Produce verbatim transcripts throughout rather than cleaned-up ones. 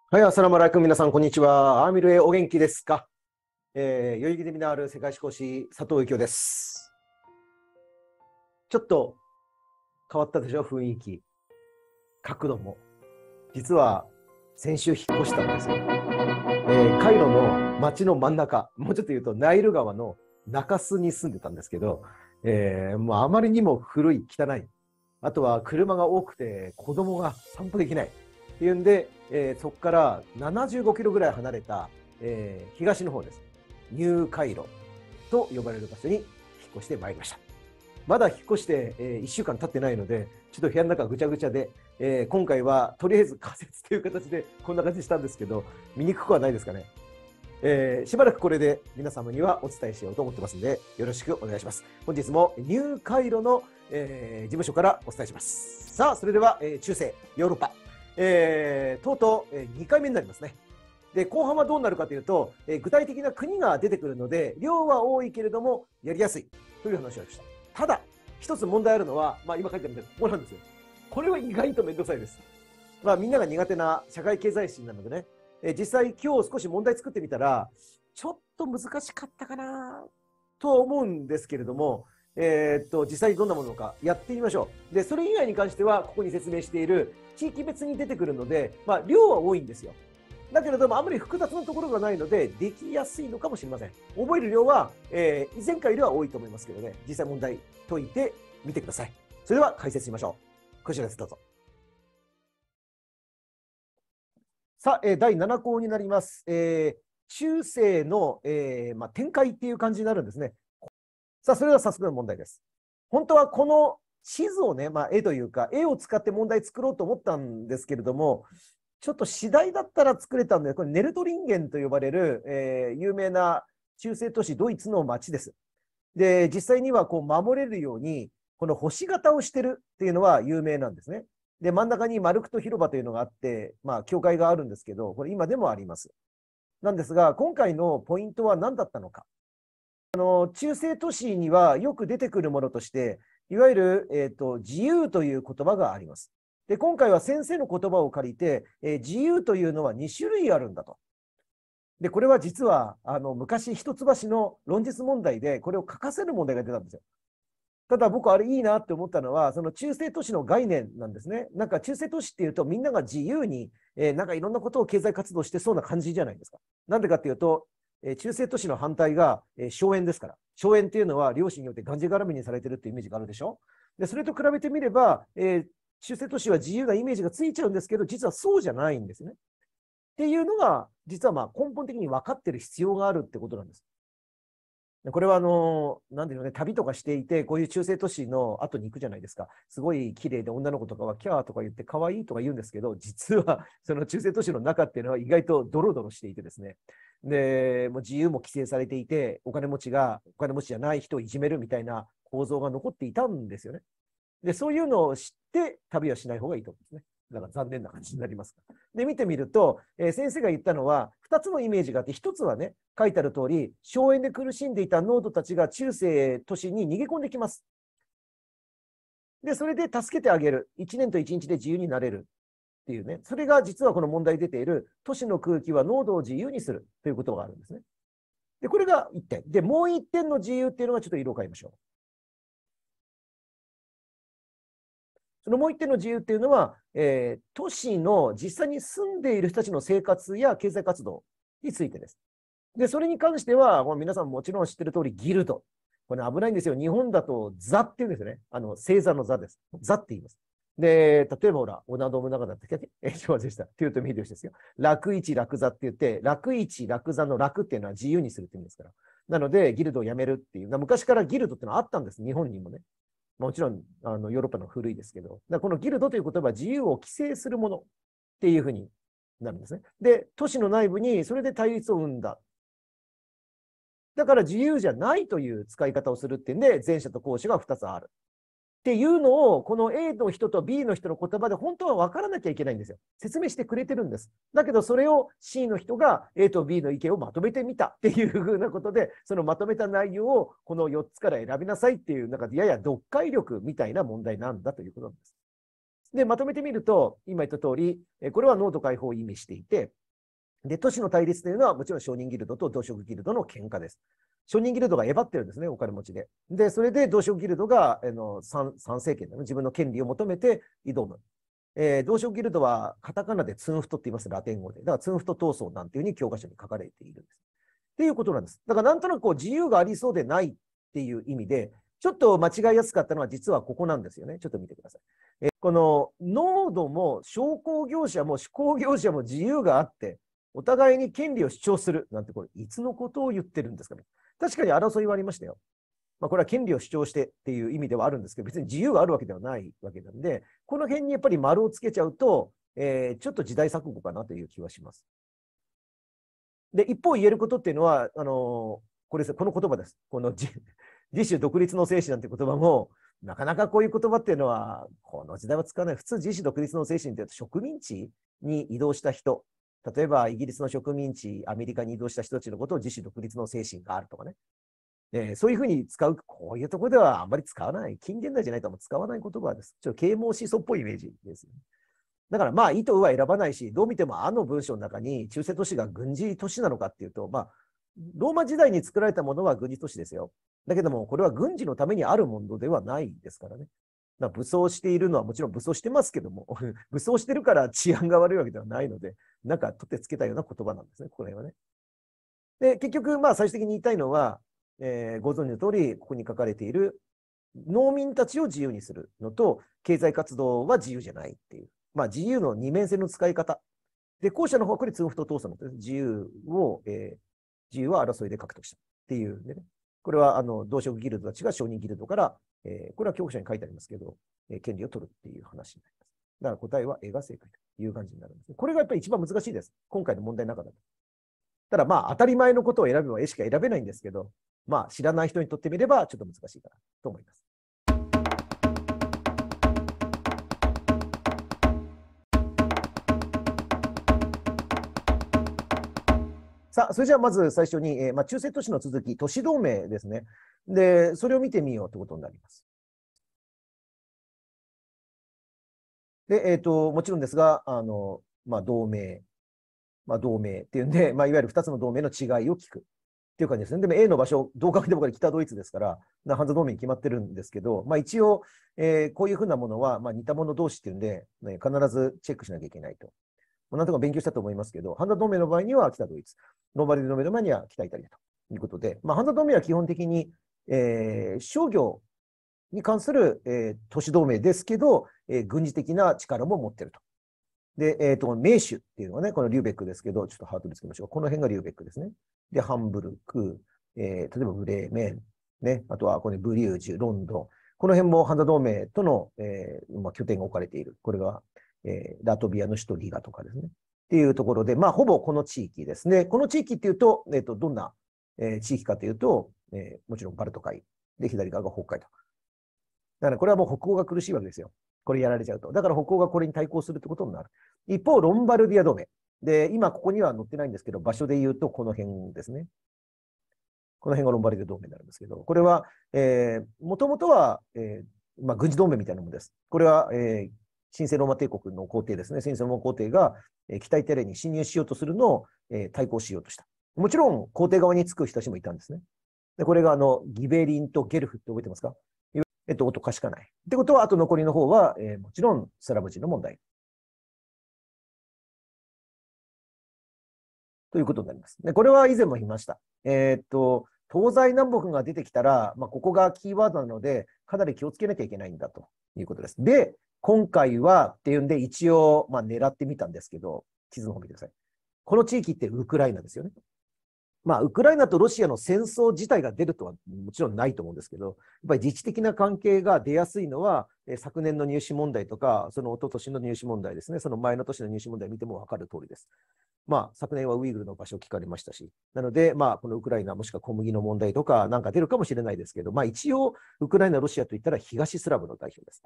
はい、アスラムアライクム皆さん、こんにちは。アーミルへお元気ですか？えー、代々木ゼミナール世界史講師、佐藤幸雄です。ちょっと変わったでしょ、雰囲気。角度も。実は、先週引っ越したんですよ。えー、カイロの街の真ん中、もうちょっと言うと、ナイル川の中州に住んでたんですけど、えー、もうあまりにも古い、汚い。あとは車が多くて、子供が散歩できない。っていうんで、えー、そこからななじゅうごキロぐらい離れた、えー、東の方です。ニューカイロと呼ばれる場所に引っ越してまいりました。まだ引っ越して、えー、いっしゅうかん経ってないので、ちょっと部屋の中ぐちゃぐちゃで、えー、今回はとりあえず仮説という形でこんな感じしたんですけど、見にくくはないですかね。えー、しばらくこれで皆様にはお伝えしようと思ってますので、よろしくお願いします。本日もニューカイロの、えー、事務所からお伝えします。さあ、それでは、えー、中世、ヨーロッパ、えー、とうとう、えー、にかいめになりますね。で、後半はどうなるかというと、えー、具体的な国が出てくるので、量は多いけれども、やりやすいという話をした。ただ、一つ問題あるのは、まあ今書いてあるみたいな、ここなんですよ。これは意外とめんどくさいです。まあみんなが苦手な社会経済史なのでね、えー、実際今日少し問題作ってみたら、ちょっと難しかったかなと思うんですけれども、えー、っと、実際どんなものかやってみましょう。で、それ以外に関しては、ここに説明している地域別に出てくるので、まあ、量は多いんですよ。だけれども、あまり複雑なところがないので、できやすいのかもしれません。覚える量は、えー、前回よりは多いと思いますけどね、実際問題解いてみてください。それでは解説しましょう。こちらです、どうぞ。さあ、えー、だいなな項になります。えー、中世の、えーまあ、展開っていう感じになるんですね。さあ、それでは早速の問題です。本当はこの地図をね、まあ、絵というか、絵を使って問題作ろうと思ったんですけれども、ちょっと次第だったら作れたんで、これネルトリンゲンと呼ばれる、えー、有名な中世都市ドイツの町です。で、実際にはこう守れるように、この星型をしてるっていうのは有名なんですね。で、真ん中にマルクト広場というのがあって、まあ、教会があるんですけど、これ今でもあります。なんですが、今回のポイントは何だったのか。あの中世都市にはよく出てくるものとして、いわゆる、えーと、自由という言葉があります。で、今回は先生の言葉を借りて、えー、自由というのはに種類あるんだと。で、これは実はあの昔、一橋の論述問題でこれを書かせる問題が出たんですよ。ただ僕あれいいなって思ったのは、その中世都市の概念なんですね。なんか中世都市っていうとみんなが自由に、えー、なんかいろんなことを経済活動してそうな感じじゃないですか。なんでかっていうと、えー、中世都市の反対が、えー、荘園ですから。荘園っていうのは領主によってがんじがらめにされてるっていうイメージがあるでしょ。で、それと比べてみれば、えー、中世都市は自由なイメージがついちゃうんですけど、実はそうじゃないんですね。っていうのが、実はまあ根本的に分かってる必要があるってことなんです。これはあの、なんでしょうね、旅とかしていて、こういう中世都市の後に行くじゃないですか。すごい綺麗で女の子とかはキャーとか言って可愛いとか言うんですけど、実はその中世都市の中っていうのは意外とドロドロしていてですね。で、もう自由も規制されていて、お金持ちがお金持ちじゃない人をいじめるみたいな構造が残っていたんですよね。で、そういうのを知って旅はしない方がいいと思うんですね。だから残念な感じになります。で、見てみると、えー、先生が言ったのは、ふたつのイメージがあって、ひとつはね、書いてある通り、荘園で苦しんでいた農奴たちが中世都市に逃げ込んできます。で、それで助けてあげる。いちねんといちにちで自由になれるっていうね。それが実はこの問題に出ている、都市の空気は濃度を自由にするということがあるんですね。で、これがいってん。で、もういってんの自由っていうのがちょっと色を変えましょう。そのもう一点の自由っていうのは、えー、都市の実際に住んでいる人たちの生活や経済活動についてです。で、それに関しては、皆さんもちろん知ってる通り、ギルド。これ危ないんですよ。日本だと座っていうんですよね。あの、星座の座です。座って言います。で、例えばほら、織田信長だったっけえ、すいませんでした。豊臣秀吉ですよ。楽一楽座って言って、楽一楽座の楽っていうのは自由にするって意味ですから。なので、ギルドをやめるっていう。昔からギルドっていうのはあったんです。日本にもね。もちろんあのヨーロッパの古いですけど、このギルドという言葉は自由を規制するものっていうふうになるんですね。で、都市の内部にそれで対立を生んだ。だから自由じゃないという使い方をするっていうんで、前者と後者がふたつある。っていうのを、この A の人と B の人の言葉で本当は分からなきゃいけないんですよ。説明してくれてるんです。だけど、それを C の人が A と B の意見をまとめてみたっていうふうなことで、そのまとめた内容をこのよっつから選びなさいっていう、なんかやや読解力みたいな問題なんだということなんです。で、まとめてみると、今言った通り、これは濃度解放を意味していて、 で、都市の対立というのは、もちろん商人ギルドと同職ギルドの喧嘩です。商人ギルドがえばってるんですね、お金持ちで。で、それで同職ギルドが、あの参政権で、ね、自分の権利を求めて挑む。えー、同職ギルドはカタカナでツンフトって言います、ラテン語で。だからツンフト闘争なんていうふうに教科書に書かれているんです。っていうことなんです。だからなんとなくこう自由がありそうでないっていう意味で、ちょっと間違いやすかったのは実はここなんですよね。ちょっと見てください。えー、この濃度も商工業者も手工業者も自由があって、お互いに権利を主張するなんて、これいつのことを言ってるんですかね。確かに争いはありましたよ。まあ、これは権利を主張してっていう意味ではあるんですけど、別に自由があるわけではないわけなんで、この辺にやっぱり丸をつけちゃうと、えー、ちょっと時代錯誤かなという気はします。で、一方言えることっていうのは、あのー、これです、この言葉です。この自主独立の精神なんて言葉も、なかなかこういう言葉っていうのは、この時代は使わない。普通、自主独立の精神っていうと、植民地に移動した人、例えばイギリスの植民地、アメリカに移動した人たちのことを自主独立の精神があるとかね。えー、そういうふうに使う、こういうところではあんまり使わない、近現代じゃないと使わない言葉です。ちょっと啓蒙思想っぽいイメージです。だからまあ、意図は選ばないし、どう見てもあの文章の中に中世都市が軍事都市なのかっていうと、まあ、ローマ時代に作られたものは軍事都市ですよ。だけども、これは軍事のためにあるものではないですからね。武装しているのはもちろん武装してますけども、武装してるから治安が悪いわけではないので、なんか取ってつけたような言葉なんですね、これはね。で、結局、まあ最終的に言いたいのは、えー、ご存知の通り、ここに書かれている農民たちを自由にするのと、経済活動は自由じゃないっていう、まあ自由の二面性の使い方。で、後者の方はこれ、ツンフト闘争の自由を、えー、自由は争いで獲得したっていうんでね。これは、あの、同職ギルドたちが商人ギルドから、えー、これは教科書に書いてありますけど、えー、権利を取るっていう話になります。だから答えは A が正解という感じになるんですね。これがやっぱり一番難しいです。今回の問題の中だと。ただまあ、当たり前のことを選べば A しか選べないんですけど、まあ、知らない人にとってみればちょっと難しいかなと思います。さあ、それじゃあまず最初に、えーまあ、中世都市の続き、都市同盟ですね。で、それを見てみようということになります。で、えっと、もちろんですが、あの、まあ、同盟、まあ、同盟っていうんで、まあ、いわゆるふたつの同盟の違いを聞くっていう感じですね。でも A の場所、同格でもこれ北ドイツですから、ハンザ同盟に決まってるんですけど、まあ、一応、えー、こういうふうなものは、まあ、似た者同士っていうんで、ね、必ずチェックしなきゃいけないと。なんとか勉強したと思いますけど、ハンザ同盟の場合には北ドイツ、ローマルディ同盟の場合には北イタリアということで、まあ、ハンザ同盟は基本的に、えー、商業に関する、えー、都市同盟ですけど、えー、軍事的な力も持っていると。で、えっ、ー、と、名手っていうのはね、このリューベックですけど、ちょっとハートでつけましょう。この辺がリューベックですね。で、ハンブルク、えー、例えばブレーメン、ね、あとはこれブリュージュ、ロンドン。この辺もハンザ同盟との、えーまあ、拠点が置かれている。これが、えー、ラトビアの首都リガとかですね。っていうところで、まあ、ほぼこの地域ですね。この地域っていうと、えっ、ー、と、どんな、えー、地域かというと、えー、もちろんバルト海。で、左側が北海道。だからこれはもう北欧が苦しいわけですよ。これやられちゃうと。だから北欧がこれに対抗するってことになる。一方、ロンバルディア同盟。で、今ここには載ってないんですけど、場所で言うとこの辺ですね。この辺がロンバルディア同盟になるんですけど、これは、えー、もともとは、えーまあ、軍事同盟みたいなものです。これは、えー、神聖ローマ帝国の皇帝ですね。神聖ローマ皇帝が、えー、北イタリアに侵入しようとするのを、えー、対抗しようとした。もちろん、皇帝側につく人たちもいたんですね。で、これがあのギベリンとゲルフって覚えてますか？えっと、音かしかない。ってことは、あと残りの方は、えー、もちろんスラブ人の問題。ということになります。で、これは以前も言いました。えー、っと、東西南北が出てきたら、まあ、ここがキーワードなので、かなり気をつけなきゃいけないんだということです。で、今回はっていうんで、一応、まあ、狙ってみたんですけど、地図の方見てください。この地域ってウクライナですよね。まあ、ウクライナとロシアの戦争自体が出るとはもちろんないと思うんですけど、やっぱり自治的な関係が出やすいのは、え昨年の入試問題とか、その一昨年の入試問題ですね、その前の年の入試問題を見ても分かる通りです。まあ、昨年はウイグルの場所を聞かれましたし、なので、まあ、このウクライナ、もしくは小麦の問題とか、なんか出るかもしれないですけど、まあ、一応、ウクライナ、ロシアといったら東スラブの代表です。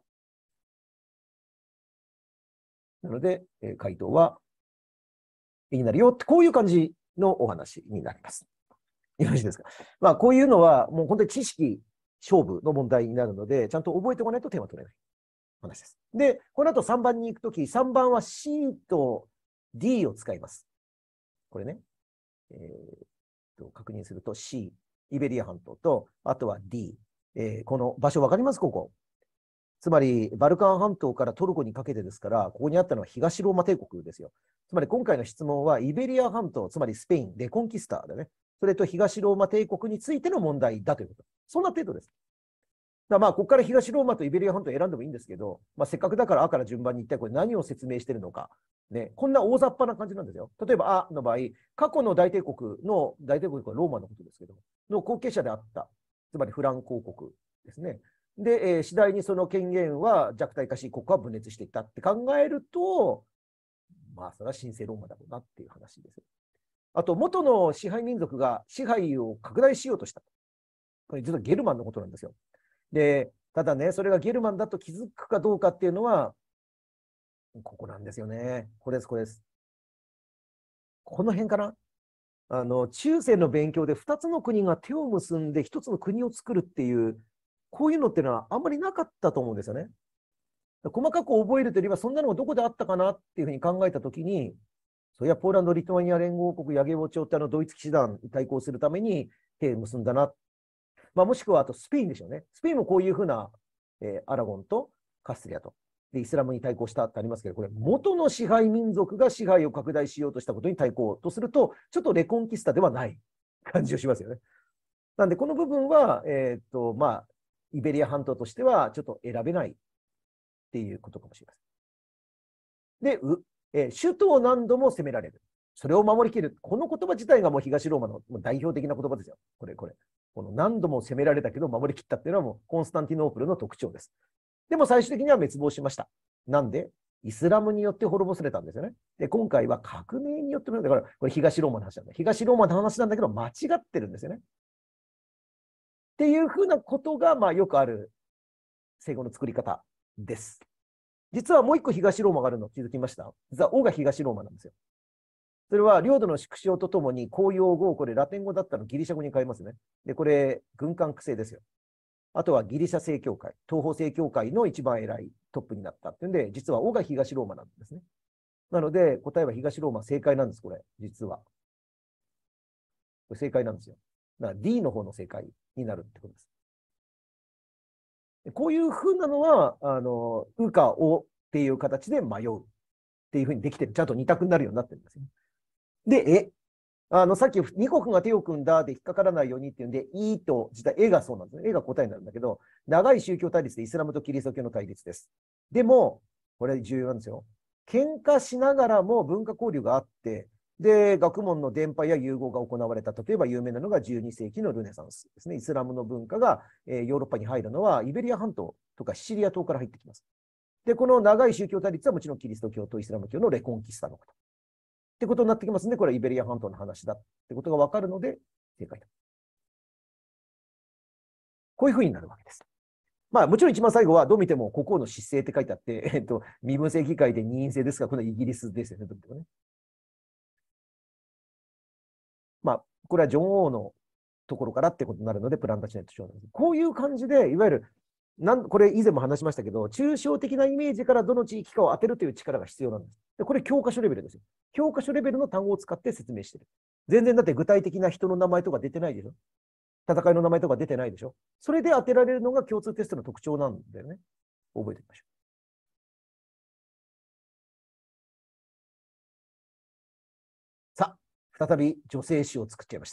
なので、え回答は、いいなるよって、こういう感じのお話になります。よろしいですか。まあ、こういうのは、もう本当に知識勝負の問題になるので、ちゃんと覚えておかないと点は取れない話です。で、この後さんばんに行くとき、さんばんは C と D を使います。 これね、えー、と確認すると C、イベリア半島と、あとは D、えー、この場所分かりますここ。つまり、バルカン半島からトルコにかけてですから、ここにあったのは東ローマ帝国ですよ。つまり今回の質問は、イベリア半島、つまりスペイン、レコンキスターでね、それと東ローマ帝国についての問題だということ。そんな程度です。だまあ、ここから東ローマとイベリア半島を選んでもいいんですけど、まあ、せっかくだから、あから順番に一体これ何を説明しているのか。ね、こんな大雑把な感じなんですよ。例えば、あの場合、過去の大帝国の、大帝国はローマのことですけど、の後継者であった、つまりフランク王国ですね。で、えー、次第にその権限は弱体化し、国家は分裂していったって考えると、まあ、それは神聖ローマだろうなっていう話です。あと、元の支配民族が支配を拡大しようとした。これ実はゲルマンのことなんですよ。で、ただね、それがゲルマンだと気づくかどうかっていうのは、ここなんですよね。これです、これです。この辺かな。あの、中世の勉強でふたつの国が手を結んでひとつの国を作るっていう、こういうのっていうのはあんまりなかったと思うんですよね。細かく覚えるというよりは、そんなのがどこであったかなっていうふうに考えたときに、そりゃポーランド・リトアニア連合国、ヤゲボ朝ってあのドイツ騎士団に対抗するために手を結んだな。まあ、もしくはあとスペインでしょうね。スペインもこういうふうな、えー、アラゴンとカステリアとでイスラムに対抗したってありますけど、これ元の支配民族が支配を拡大しようとしたことに対抗とすると、ちょっとレコンキスタではない感じをしますよね。なんで、この部分は、えー、っと、まあ、イベリア半島としてはちょっと選べないっていうことかもしれません。で、うえー、首都を何度も攻められる。それを守りきる。この言葉自体がもう東ローマの代表的な言葉ですよ。これ、これ。この何度も攻められたけど守りきったっていうのはもうコンスタンティノープルの特徴です。でも最終的には滅亡しました。なんでイスラムによって滅ぼされたんですよね。で、今回は革命によって、だからこれ東ローマの話なんだ。東ローマの話なんだけど間違ってるんですよね。っていうふうなことが、まあよくある聖語の作り方です。実はもう一個東ローマがあるの気づきました？実は「お」が東ローマなんですよ。それは領土の縮小とともに公用語をこれラテン語だったのギリシャ語に変えますね。で、これ軍艦苦戦ですよ。あとはギリシャ正教会、東方正教会の一番偉いトップになったっていうんで、実は「お」が東ローマなんですね。なので答えは東ローマ正解なんです、これ、実は。これ正解なんですよ。だから D の方の正解になるってことです。こういうふうなのは、あの、うかおっていう形で迷うっていうふうにできてる。ちゃんと二択になるようになってるんですよ。で、え、あの、さっきに国が手を組んだで引っかからないようにっていうんで、いいと、実は絵がそうなんですね。絵が答えになるんだけど、長い宗教対立でイスラムとキリスト教の対立です。でも、これ重要なんですよ。喧嘩しながらも文化交流があって、で、学問の伝播や融合が行われた。例えば有名なのがじゅうに世紀のルネサンスですね。イスラムの文化が、えー、ヨーロッパに入るのはイベリア半島とかシチリア島から入ってきます。で、この長い宗教対立はもちろんキリスト教とイスラム教のレコンキスタのこと。ってことになってきますので、これはイベリア半島の話だってことが分かるので、正解だ。こういうふうになるわけです。まあ、もちろん一番最後は、どう見ても国王の失政って書いてあって、えっと、身分制議会で二院制ですが、これはイギリスですよね、どう見てもね。まあ、これはジョン王のところからってことになるので、プランタチネット賞なんです。こういう感じで、いわゆる、なんこれ以前も話しましたけど、抽象的なイメージからどの地域かを当てるという力が必要なんです。でこれ教科書レベルですよ。教科書レベルの単語を使って説明してる。全然だって具体的な人の名前とか出てないでしょ。戦いの名前とか出てないでしょ。それで当てられるのが共通テストの特徴なんだよね。覚えておきましょう。さあ、再び女性誌を作っちゃいました。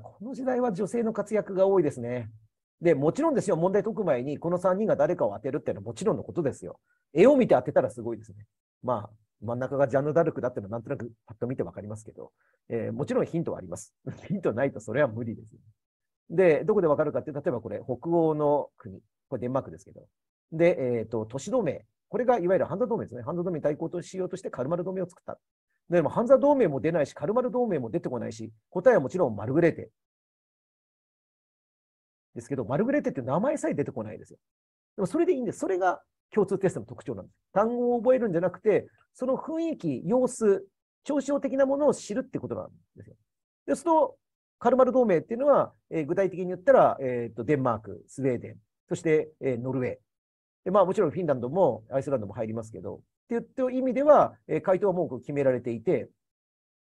この時代は女性の活躍が多いですね。で、もちろんですよ、問題解く前に、このさんにんが誰かを当てるっていうのはもちろんのことですよ。絵を見て当てたらすごいですね。まあ、真ん中がジャンヌ・ダルクだっていうのはなんとなくパッと見てわかりますけど、えー、もちろんヒントはあります。ヒントないとそれは無理です。で、どこでわかるかって、例えばこれ、北欧の国、これデンマークですけど、で、えっと、都市同盟、これがいわゆるハンザ同盟ですね。ハンザ同盟に対抗としようとしてカルマル同盟を作った。でも、ハンザ同盟も出ないし、カルマル同盟も出てこないし、答えはもちろんマルグレーテですけど、マルグレーテって名前さえ出てこないですよ。でもそれでいいんです。それが共通テストの特徴なんです。単語を覚えるんじゃなくて、その雰囲気、様子、抽象的なものを知るってことなんですよ。で、そのカルマル同盟っていうのは、えー、具体的に言ったら、えーと、デンマーク、スウェーデン、そして、えー、ノルウェー。で、まあもちろんフィンランドもアイスランドも入りますけど、っていう意味では、えー、回答はもう決められていて、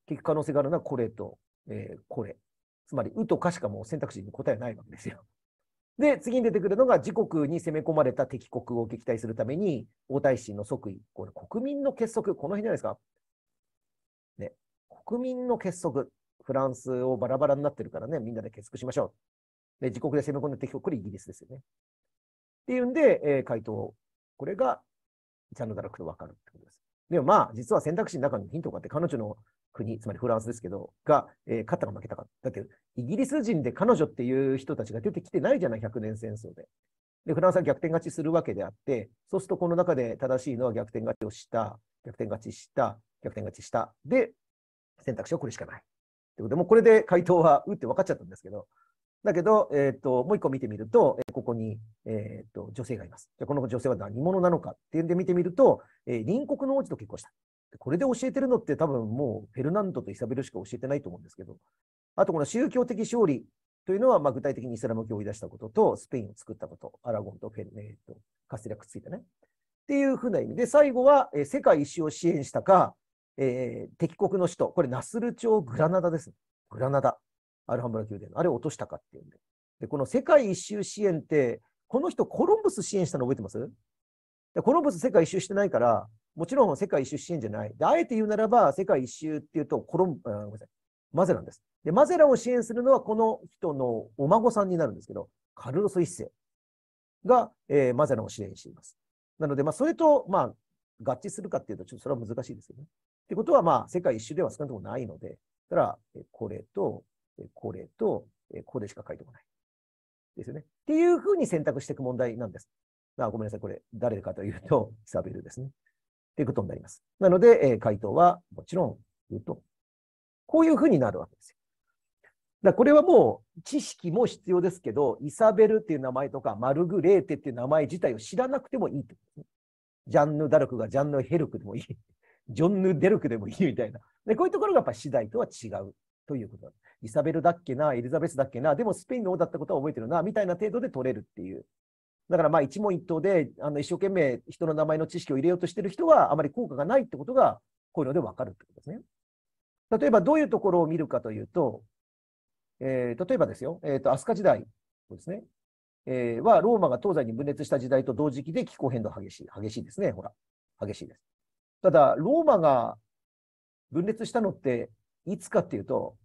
結局可能性があるのはこれと、えー、これ。つまり、うとかしかもう選択肢に答えないわけですよ。で、次に出てくるのが、自国に攻め込まれた敵国を撃退するために、王太子の即位。これ、国民の結束、この辺じゃないですか。ね。国民の結束。フランスをバラバラになってるからね、みんなで結束しましょう。で、自国で攻め込んだ敵国、これイギリスですよね。っていうんで、えー、回答。これが、ジャンヌ・ダルクと分かるってことです。でもまあ、実は選択肢の中にヒントがあって、彼女の国、つまりフランスですけど、が、えー、勝ったか負けたか。だけど、イギリス人で彼女っていう人たちが出てきてないじゃない、ひゃくねん戦争で。で、フランスは逆転勝ちするわけであって、そうするとこの中で正しいのは逆転勝ちをした、逆転勝ちした、逆転勝ちした。で、選択肢はこれしかない。ということで、もうこれで回答は、うって分かっちゃったんですけど、だけど、えっと、もう一個見てみると、ここに、えっと、女性がいます。じゃこの女性は何者なのかっていうんで見てみると、えー、隣国の王子と結婚した。これで教えてるのって多分もうフェルナンドとイサベルしか教えてないと思うんですけど、あとこの宗教的勝利というのは、まあ、具体的にイスラム教を追い出したことと、スペインを作ったこと、アラゴンとフェル、えー、とカステリアくっついたね。っていうふうな意味で、最後は、えー、世界一周を支援したか、えー、敵国の首都、これナスル朝グラナダです。グラナダ。アルハンブラ宮殿。あれを落としたかっていうんで。で、この世界一周支援って、この人コロンブス支援したの覚えてます？でコロンブス世界一周してないから、もちろん世界一周支援じゃない。で、あえて言うならば、世界一周っていうと、コロン、あ、ごめんなさい。マゼランです。で、マゼランを支援するのはこの人のお孫さんになるんですけど、カルロス一世が、えー、マゼランを支援しています。なので、まあ、それと、まあ、合致するかっていうと、ちょっとそれは難しいですよね。ってことは、まあ、世界一周では少なくともないので、だから、これと、これと、これしか書いてこない。ですよね。っていうふうに選択していく問題なんです。あ、ごめんなさい。これ、誰かというと、イサベルですね。ということになります。なので、えー、回答は、もちろん、言うと、こういうふうになるわけですよ。だこれはもう、知識も必要ですけど、イサベルっていう名前とか、マルグレーテっていう名前自体を知らなくてもいいってことですね。ジャンヌ・ダルクがジャンヌ・ヘルクでもいい。ジョンヌ・デルクでもいいみたいな。で、こういうところがやっぱり次第とは違うということなんです。イサベルだっけな、エリザベスだっけな、でもスペインの王だったことは覚えてるな、みたいな程度で取れるっていう。だからまあ一問一答であの一生懸命人の名前の知識を入れようとしている人はあまり効果がないってことがこういうので分かるってことですね。例えばどういうところを見るかというと、えー、例えばですよ、えーと、飛鳥時代ですね、えー、はローマが東西に分裂した時代と同時期で気候変動激しい。激しいですね。ほら、激しいです。ただ、ローマが分裂したのっていつかっていうと、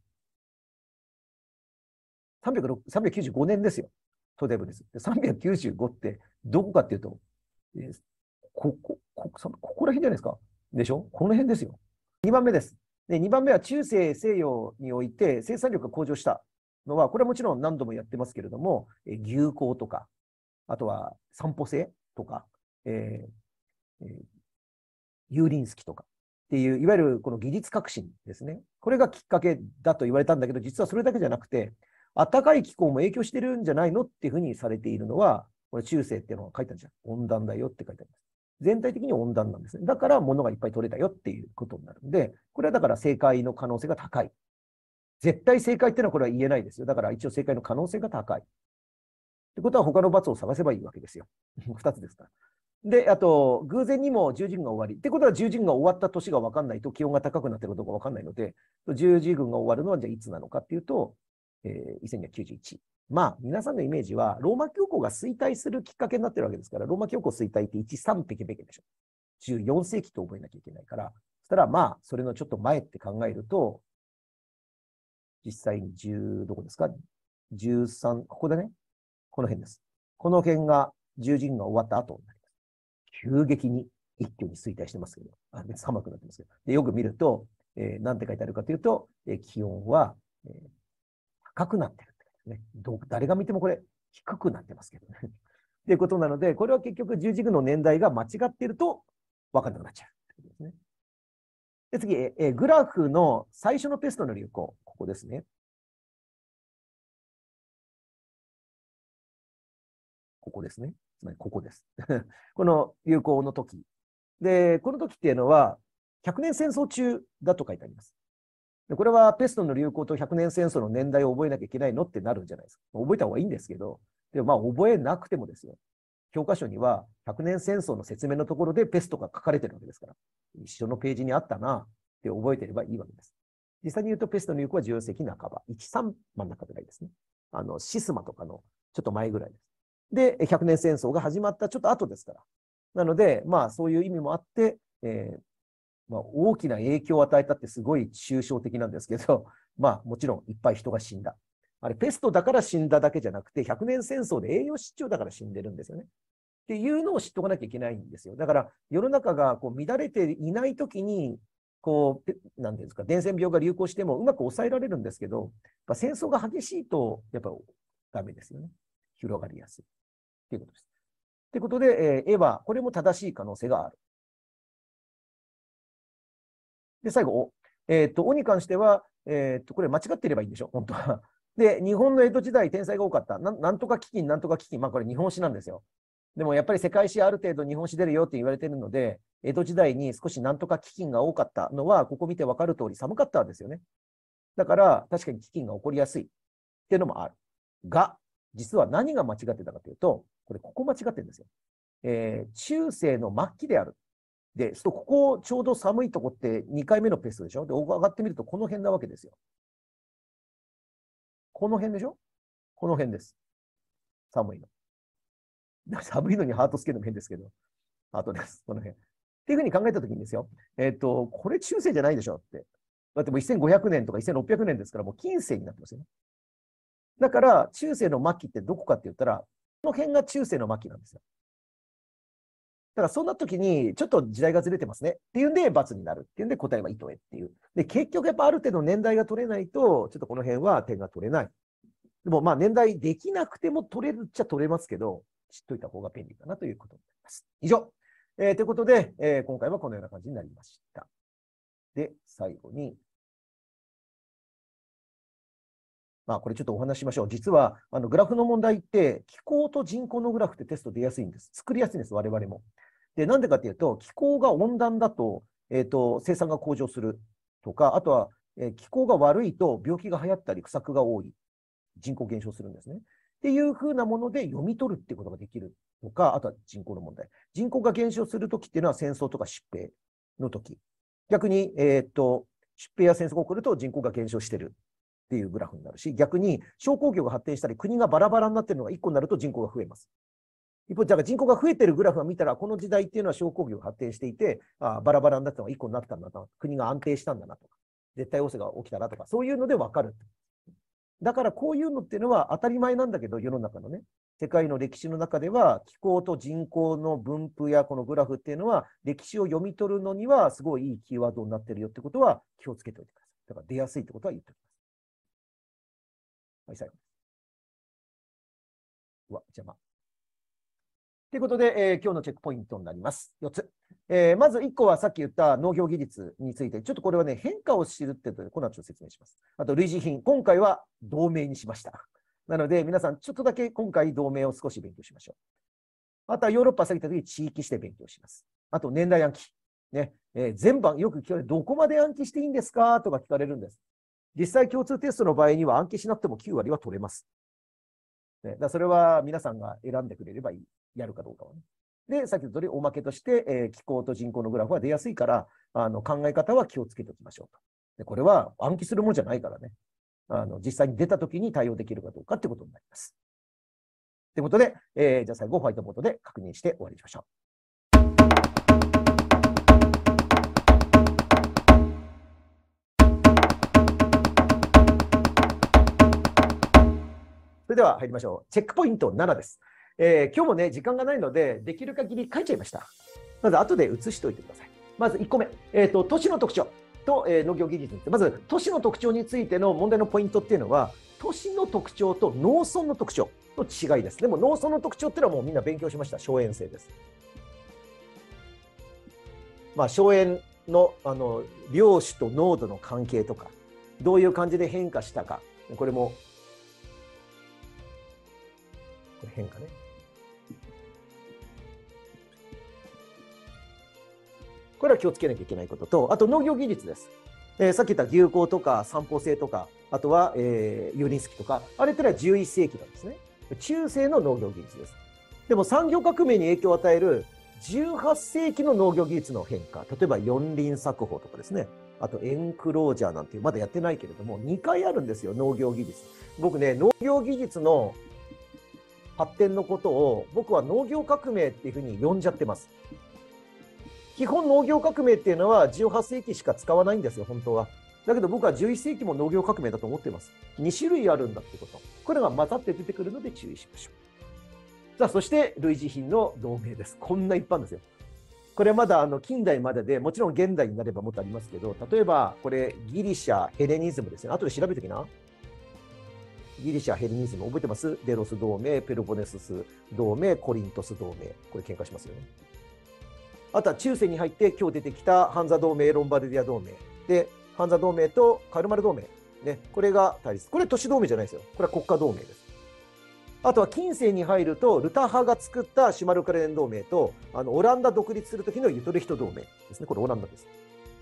さんびゃくきゅうじゅうごねんですよ。東西分裂。さんびゃくきゅうじゅうごってどこかっていうと、えー、ここ、ここ、ここら辺じゃないですか。でしょ？この辺ですよ。にばんめです。で、にばんめは中世西洋において生産力が向上したのは、これはもちろん何度もやってますけれども、え牛耕とか、あとは散歩性とか、えーえー、ユーリンスキとかっていう、いわゆるこの技術革新ですね。これがきっかけだと言われたんだけど、実はそれだけじゃなくて、暖かい気候も影響してるんじゃないのっていうふうにされているのは、これ中世っていうのが書いてあるじゃん。温暖だよって書いてあります。全体的に温暖なんですね。だから物がいっぱい取れたよっていうことになるんで、これはだから正解の可能性が高い。絶対正解っていうのはこれは言えないですよ。だから一応正解の可能性が高い。ってことは他の罰を探せばいいわけですよ。ふたつですから。で、あと、偶然にも十字軍が終わり。ってことは十字軍が終わった年が分かんないと気温が高くなってることが分かんないので、十字軍が終わるのはじゃあいつなのかっていうと、えー、せんにひゃくきゅうじゅういち。まあ、皆さんのイメージは、ローマ教皇が衰退するきっかけになってるわけですから、ローマ教皇衰退っていちさんペケペケでしょ。じゅうよん世紀と覚えなきゃいけないから、そしたらまあ、それのちょっと前って考えると、実際にじゅう、どこですか ?じゅうさん、ここでね、この辺です。この辺が十字軍が終わった後になります。急激に一挙に衰退してますけど、あ別に寒くなってますけど。でよく見ると、えー、なんて書いてあるかというと、えー、気温は、えー、高くなってるってことですね。どう誰が見てもこれ低くなってますけどね。っていうことなので、これは結局十字軍の年代が間違っていると分かんなくなっちゃうってことですね。で次、えー、グラフの最初のペストの流行、ここですね。ここですね。つまりここです。この流行の時。で、この時っていうのは、百年戦争中だと書いてあります。でこれはペストの流行と百年戦争の年代を覚えなきゃいけないのってなるんじゃないですか。覚えた方がいいんですけど、でもまあ覚えなくてもですよ。教科書には百年戦争の説明のところでペストが書かれてるわけですから、一緒のページにあったなって覚えてればいいわけです。 実際に言うとペストの流行はじゅうよん世紀半ば、いちさん真ん中ぐらいですね。あの、シスマとかのちょっと前ぐらいです。で、百年戦争が始まったちょっと後ですから。なので、まあそういう意味もあって、えーまあ、大きな影響を与えたってすごい抽象的なんですけど、まあもちろんいっぱい人が死んだ。あれ、ペストだから死んだだけじゃなくて、百年戦争で栄養失調だから死んでるんですよね。っていうのを知っておかなきゃいけないんですよ。だから世の中がこう乱れていないときに、こう、なんていうんですか、伝染病が流行してもうまく抑えられるんですけど、やっぱ戦争が激しいと、やっぱダメですよね。広がりやすい。ということです。ということで、えー、絵は、これも正しい可能性がある。で、最後、お。えっと、おに関しては、えっと、これ間違っていればいいんでしょ、本当は。で、日本の江戸時代、天才が多かった。ななんとか飢饉、なんとか飢饉。まあ、これ日本史なんですよ。でもやっぱり世界史ある程度日本史出るよって言われているので、江戸時代に少しなんとか飢饉が多かったのは、ここ見て分かる通り寒かったんですよね。だから確かに飢饉が起こりやすいっていうのもある。が、実は何が間違ってたかというと、これここ間違ってるんですよ。えー、中世の末期である。で、ここちょうど寒いとこってにかいめのペーストでしょ。で、上がってみるとこの辺なわけですよ。この辺でしょ。この辺です。寒いの。寒いのにハートつけるのも変ですけど、ハートです。この辺。っていうふうに考えたときにですよ、えっと、これ中世じゃないでしょって。だってもうせんごひゃくねんとかせんろっぴゃくねんですから、もう近世になってますよね。だから、中世の末期ってどこかって言ったら、この辺が中世の末期なんですよ。だから、そんな時に、ちょっと時代がずれてますねっていうんで、×になるっていうんで、答えは糸へっていう。で、結局やっぱある程度年代が取れないと、ちょっとこの辺は点が取れない。でも、まあ、年代できなくても取れるっちゃ取れますけど、知っといた方が便利かなということになります。以上。えー、ということで、えー、今回はこのような感じになりました。で、最後に、まあ、これちょっとお話ししましょう。実は、あのグラフの問題って、気候と人口のグラフってテスト出やすいんです。作りやすいんです、我々も。で、なんでかっていうと、気候が温暖だと、えーと、生産が向上するとか、あとは、えー、気候が悪いと病気が流行ったり、不作が多い、人口減少するんですね。っていうふうなもので読み取るっていうことができるとか、あとは人口の問題。人口が減少するときっていうのは戦争とか疾病のとき。逆に、えー、っと、疾病や戦争が起こると人口が減少してるっていうグラフになるし、逆に商工業が発展したり、国がバラバラになってるのがいっこになると人口が増えます。一方、じゃあ人口が増えてるグラフを見たら、この時代っていうのは商工業が発展していて、あバラバラになったのがいっこになったんだな、国が安定したんだなとか、絶対汚染が起きたなとか、そういうので分かる。だからこういうのっていうのは当たり前なんだけど、世の中のね、世界の歴史の中では、気候と人口の分布やこのグラフっていうのは、歴史を読み取るのにはすごいいいキーワードになってるよってことは気をつけておいてください。だから出やすいってことは言っておきます。はい、最後です。うわ、邪魔。ということで、えー、今日のチェックポイントになります。よっつ。えー、まずいっこはさっき言った農業技術について、ちょっとこれはね、変化を知るってことで、この後説明します。あと、類似品。今回は同名にしました。なので、皆さん、ちょっとだけ今回同名を少し勉強しましょう。あとはヨーロッパ過ぎた時に地域して勉強します。あと、年代暗記。ね、えー、全般よく聞かれる、どこまで暗記していいんですかとか聞かれるんです。実際共通テストの場合には暗記しなくてもきゅう割は取れます。ね、だそれは皆さんが選んでくれればいい。やるかどうかはね。で、先ほど通りおまけとして、えー、気候と人口のグラフは出やすいから、あの考え方は気をつけておきましょうと。でこれは暗記するものじゃないからね。あの実際に出たときに対応できるかどうかってことになります。ということで、えー、じゃあ最後、ホワイトボードで確認して終わりにしましょう。それでは入りましょう。チェックポイントななです。えー、今日もね、時間がないので、できる限り書いちゃいました。まず後で写しておいてください。まずいっこめ、えーと、都市の特徴と、えー、農業技術について、まず都市の特徴についての問題のポイントっていうのは、都市の特徴と農村の特徴の違いです。でも農村の特徴っていうのはもうみんな勉強しました。荘園制です。まあ、荘園の、あの領主と農土の関係とか、どういう感じで変化したか、これも、これ変化ね。これは気をつけなきゃいけないことと、あと農業技術です。えー、さっき言った牛耕とか三方制とか、あとは、えー、有林式とか、あれってのはじゅういっせいきなんですね。中世の農業技術です。でも産業革命に影響を与えるじゅうはっせいきの農業技術の変化、例えば四輪作法とかですね、 あとエンクロージャーなんていう、まだやってないけれども、にかいあるんですよ、農業技術。僕ね、農業技術の発展のことを、僕は農業革命っていうふうに呼んじゃってます。基本農業革命っていうのはじゅうはっせいきしか使わないんですよ、本当は。だけど僕はじゅういっせいきも農業革命だと思っています。にしゅるいあるんだってこと。これが混ざって出てくるので注意しましょう。さあ、そして類似品の同盟です。こんないっぱいあるんですよ。これはまだあの近代までで、もちろん現代になればもっとありますけど、例えばこれギリシャ、ヘレニズムですね。後で調べてきな。ギリシャ、ヘレニズム、覚えてます？デロス同盟、ペロポネスス同盟、コリントス同盟。これ喧嘩しますよね。あとは中世に入って今日出てきたハンザ同盟、ロンバルディア同盟。で、ハンザ同盟とカルマル同盟。ね、これが対立。これ都市同盟じゃないですよ。これは国家同盟です。あとは近世に入ると、ルター派が作ったシュマルカレン同盟と、あのオランダ独立するときのユトレヒト同盟ですね。これオランダです。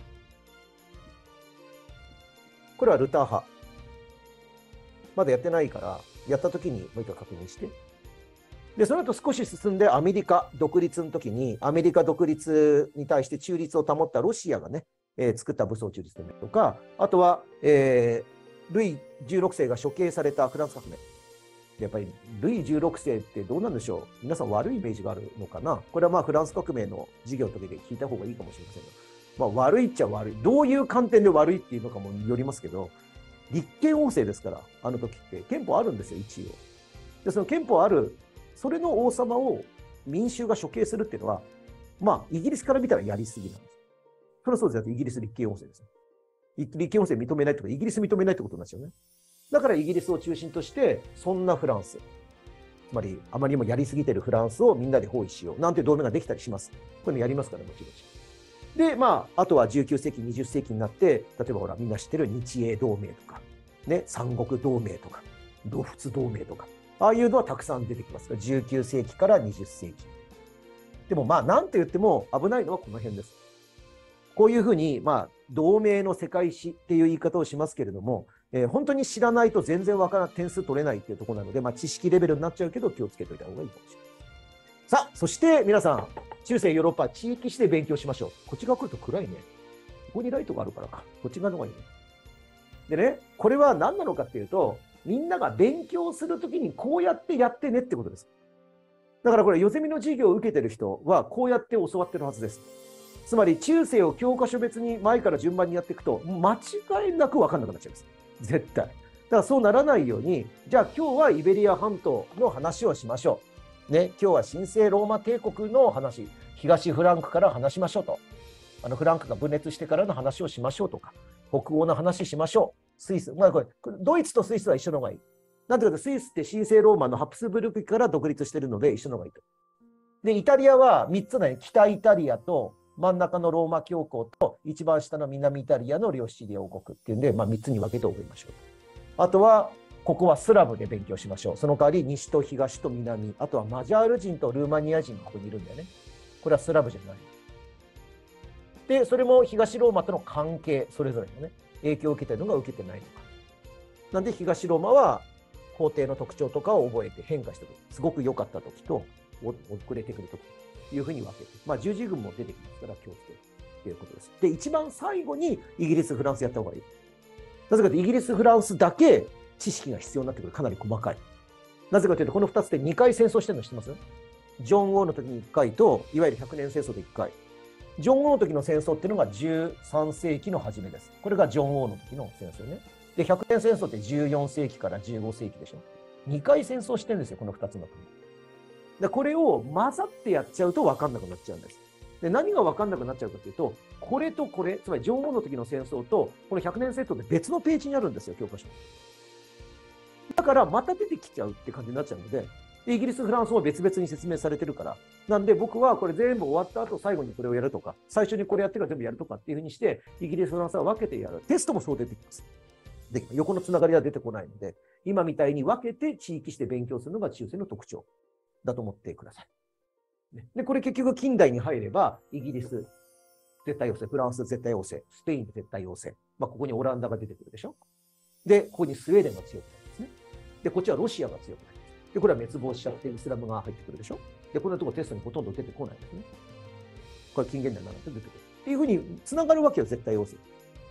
これはルター派。まだやってないから、やったときにもう一回確認して。で、その後少し進んでアメリカ独立のときに、アメリカ独立に対して中立を保ったロシアがね、えー、作った武装中立同盟とか、あとは、えー、ルイじゅうろくせいが処刑されたフランス革命。やっぱりルイじゅうろくせいってどうなんでしょう、皆さん悪いイメージがあるのかな。これはまあフランス革命の授業の時で聞いた方がいいかもしれませんが、まあ、悪いっちゃ悪い、どういう観点で悪いっていうのかもよりますけど、立憲王政ですから、あの時って憲法あるんですよ、一応。で、その憲法ある、それの王様を民衆が処刑するっていうのは、まあ、イギリスから見たらやりすぎなんです。それはそうですよ、イギリス立憲王政です。立憲王政認めないとか、イギリス認めないってことなんですよね。だからイギリスを中心として、そんなフランス、つまりあまりにもやりすぎてるフランスをみんなで包囲しようなんて同盟ができたりします。これもやりますからね、もちろん。で、まあ、あとはじゅうきゅうせいき、にじゅっせいきになって、例えばほら、みんな知ってる日英同盟とか、ね、三国同盟とか、同仏同盟とか、ああいうのはたくさん出てきますから、じゅうきゅうせいきからにじゅっせいき。でもまあ、なんて言っても危ないのはこの辺です。こういうふうに、まあ、同盟の世界史っていう言い方をしますけれども、えー、本当に知らないと全然わからない、点数取れないっていうところなので、まあ、知識レベルになっちゃうけど、気をつけておいた方がいいかもしれない。さあ、そして皆さん、中世ヨーロッパ、地域史で勉強しましょう。こっち側来ると暗いね。ここにライトがあるからか。こっち側の方がいいね。でね、これは何なのかっていうと、みんなが勉強するときにこうやってやってねってことです。だからこれ、ヨゼミの授業を受けてる人は、こうやって教わってるはずです。つまり、中世を教科書別に前から順番にやっていくと、間違いなく分かんなくなっちゃいます。絶対。だからそうならないように、じゃあ今日はイベリア半島の話をしましょう。ね、今日は神聖ローマ帝国の話、東フランクから話しましょうと。あのフランクが分裂してからの話をしましょうとか、北欧の話しましょう。スイス、まあこれ、ドイツとスイスは一緒の方がいい。なんていうか、スイスって神聖ローマのハプスブルクから独立しているので一緒の方がいいと。で、イタリアはみっつね、北イタリアと真ん中のローマ教皇と一番下の南イタリアの両シチリア王国っていうんで、まあ、みっつに分けて覚えましょう。あとは、ここはスラブで勉強しましょう。その代わり西と東と南、あとはマジャール人とルーマニア人がここにいるんだよね。これはスラブじゃない。で、それも東ローマとの関係、それぞれのね、影響を受けてるのか受けてないのか。なんで東ローマは皇帝の特徴とかを覚えて変化してくる。すごく良かった時と遅れてくる時というふうに分けて。まあ十字軍も出てきますから気をつけるということです。で、一番最後にイギリス、フランスやった方がいい。なぜかというとイギリス、フランスだけ知識が必要になってくる。かなり細かい。なぜかというとこのふたつでにかい戦争してるの知ってます？ジョン王の時にいっかいと、いわゆるひゃくねん戦争でいっかい。ジョン王の時の戦争っていうのがじゅうさんせいきの初めです。これがジョン王の時の戦争ね。で、ひゃくねん戦争ってじゅうよんせいきからじゅうごせいきでしょ。にかい戦争してるんですよ、このふたつの国。で、これを混ざってやっちゃうと分かんなくなっちゃうんです。で、何が分かんなくなっちゃうかというと、これとこれ、つまりジョン王の時の戦争と、このひゃくねん戦争って別のページにあるんですよ、教科書。だからまた出てきちゃうって感じになっちゃうので、でイギリス、フランスも別々に説明されてるから。なんで僕はこれ全部終わった後、最後にこれをやるとか、最初にこれやってから全部やるとかっていうふうにして、イギリス、フランスは分けてやる。テストもそう出てきます。で、横のつながりは出てこないので、今みたいに分けて地域して勉強するのが中世の特徴だと思ってください。で、これ結局近代に入れば、イギリス、絶対要請、フランス絶対要請、スペイン絶対要請。まあ、ここにオランダが出てくるでしょ。で、ここにスウェーデンが強くなるんですね。で、こっちはロシアが強くなる。で、これは滅亡しちゃってイスラムが入ってくるでしょ。で、こんなところテストにほとんど出てこないですね。これ近現代になって出てくる。っていうふうに繋がるわけよ、絶対要請。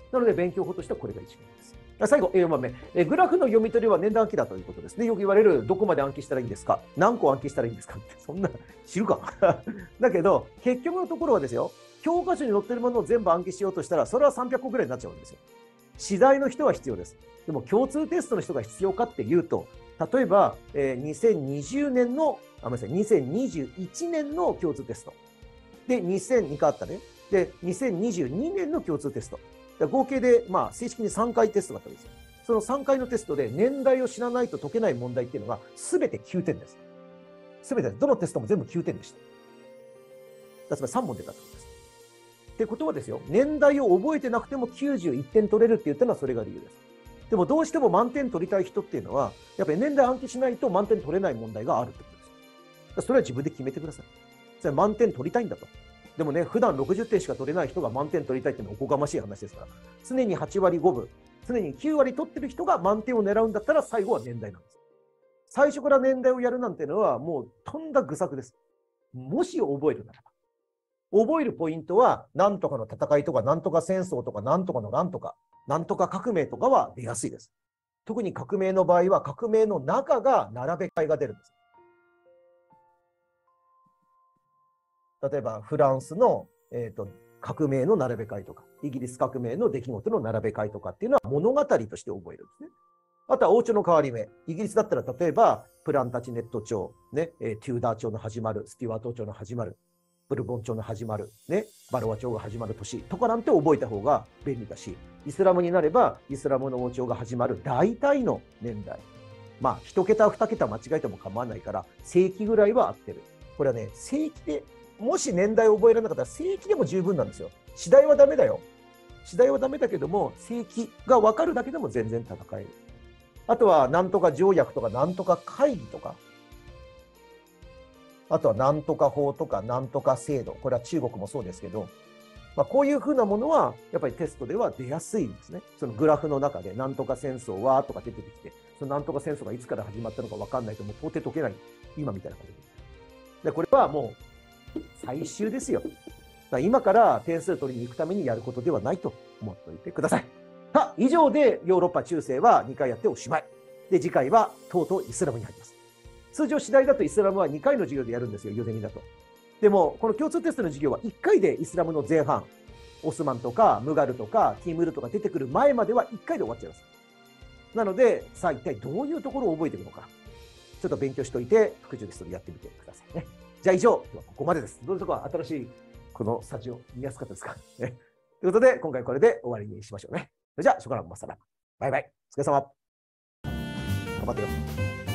なので、勉強法としてはこれが一番です。最後、よんばんめ、えグラフの読み取りは年代暗記だということですね。よく言われる、どこまで暗記したらいいんですか、何個暗記したらいいんですかって、そんな知るかだけど、結局のところはですよ、教科書に載ってるものを全部暗記しようとしたら、それはさんびゃっこぐらいになっちゃうんですよ。次第の人は必要です。でも、共通テストの人が必要かっていうと、例えば、えー、にせんにじゅうねんの、あ、ごめんなさい、にせんにじゅういちねんの共通テスト。で、にせんにかあったね。で、にせんにじゅうにねんの共通テスト。合計で、まあ、正式にさんかいテストがあったんですよ。そのさんかいのテストで年代を知らないと解けない問題っていうのが全てきゅうてんです。全て、どのテストも全部きゅうてんでした。つまりさん問出たってことです。ってことはですよ、年代を覚えてなくてもきゅうじゅういってん取れるって言ったのはそれが理由です。でもどうしても満点取りたい人っていうのは、やっぱり年代暗記しないと満点取れない問題があるってことです。それは自分で決めてください。それは満点取りたいんだと。でもね、普段ろくじゅってんしか取れない人が満点取りたいっていうのはおこがましい話ですから、常にはちわりごぶ、常にきゅうわり取ってる人が満点を狙うんだったら最後は年代なんです。最初から年代をやるなんていうのはもうとんだ愚策です。もし覚えるならば。覚えるポイントは、なんとかの戦いとか、なんとか戦争とか、なんとかのなんとか、なんとか革命とかは出やすいです。特に革命の場合は、革命の中が並べ替えが出るんです。例えばフランスの、えーと、革命の並べ替えとか、イギリス革命の出来事の並べ替えとかっていうのは物語として覚えるんですね。あとは王朝の変わり目。イギリスだったら例えばプランタチネット朝、ね、テューダー朝の始まる、ステュワート朝の始まる、ブルボン朝の始まる、ね、バロア朝が始まる年とかなんて覚えた方が便利だし、イスラムになればイスラムの王朝が始まる大体の年代。まあ一桁二桁間違えても構わないから、世紀ぐらいは合ってる。これはね、世紀で、もし年代を覚えられなかったら世紀でも十分なんですよ。次第はダメだよ。次第はダメだけども、世紀が分かるだけでも全然戦える。あとは、なんとか条約とか、なんとか会議とか、あとは、なんとか法とか、なんとか制度。これは中国もそうですけど、まあ、こういうふうなものは、やっぱりテストでは出やすいんですね。そのグラフの中で、なんとか戦争はとか出てきて、そのなんとか戦争がいつから始まったのか分かんないと、もう到底解けない。今みたいな感じで。で、これはもう、最終ですよ。今から点数取りに行くためにやることではないと思っておいてください。さあ、以上でヨーロッパ中世はにかいやっておしまい。で、次回はとうとうイスラムに入ります。通常次第だとイスラムはにかいの授業でやるんですよ、ユゼミだと。でも、この共通テストの授業はいっかいでイスラムの前半、オスマンとかムガルとかティムールとか出てくる前まではいっかいで終わっちゃいます。なので、さあ一体どういうところを覚えていくのか、ちょっと勉強しておいて、復習テストでやってみてくださいね。じゃあ以上、今日はここまでです。どういうところ新しいこのスタジオ見やすかったですかね。ということで、今回これで終わりにしましょうね。それじゃあ、ショコランマサラ。バイバイ。お疲れ様。頑張ってよ。